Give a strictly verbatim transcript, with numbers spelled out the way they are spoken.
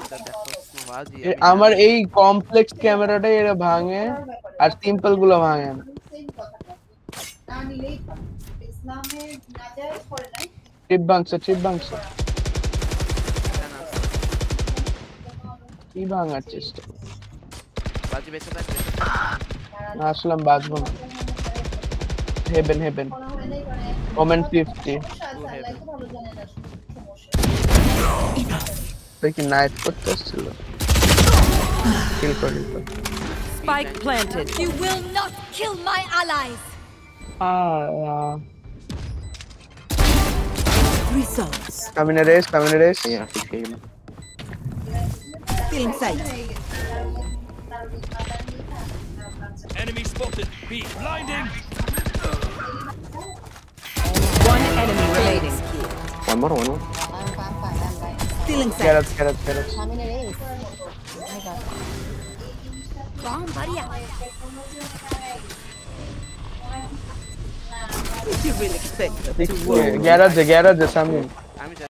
আমার এই কমপ্লেক্স ক্যামেরাটা এরা ভাঙে আর সিম্পল গুলো ভাঙে না। চিপ ভাঙছে চিপ ভাঙছে কি ভাঙার চেষ্টা আসলাম বাজবো না। হেভেন হেভেন কমেন্ট ফিফটি দেখি নাইট করতে আসছিল কিল করে Spike planted. You will not kill my allies. ah Results. coming a race coming a race yeah fifteen Still in sight. Enemy spotted. B blinding. One enemy remaining. one more one more Still in get sight. us get us get us Bomb buddy out. Did you really expect that to work? garage garage সামনে